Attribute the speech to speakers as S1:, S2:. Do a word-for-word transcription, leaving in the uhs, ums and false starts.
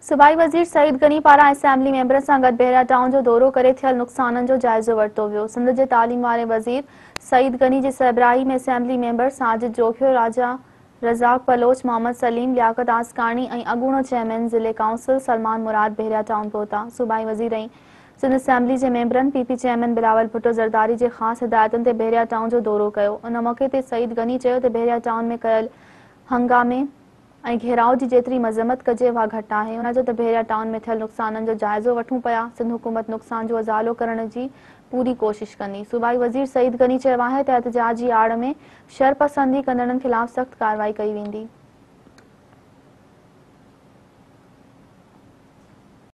S1: सूबाई वज़ीर सईद गनी पारां असेंबली मेंबरनि सां गॾु बहिरिया टाउन जो दौरो करे थियल नुक़साननि जो जाइज़ो वरितो वियो। सिंध जे तालीम वारे वज़ीर सईद गनी जी सरबराही में असेंबली मेंबर साजिद जोखियो, राजा रज़ाक बलोच, मोहम्मद सलीम, लियाकत आसकानी ऐं अॻूणो चेयरमैन ज़िले काउंसिल सलमान मुराद बहिरिया टाउन पहुता। सूबाई वज़ीर ऐं सिंध असेंबली जे मेंबरनि पीपी चेयरमैन बिलावल भुट्टो ज़रदारी जे ख़ासि हिदायतुनि ते बहिरिया टाउन जो दौरो कयो। उन मौक़े ते सईद गनी चयो त बहिरिया टाउन में कयल हंगामे ऐं घेराव जी जेतिरी मज़म्मत कजे उहा घटि आहे। उन जो त बहिरिया टाउन में थियल नुक़साननि जो जाइज़ो वठूं पिया। सिंध हुकूमत नुक़सान जो अज़ालो करण जी पूरी कोशिश कंदी। सूबाई वज़ीर सईद गनी चयो आहे त एहतजाज जी आड़ में शरपसंदी कंदड़नि ख़िलाफ़ सख़्त कार्रवाई कई वेंदी।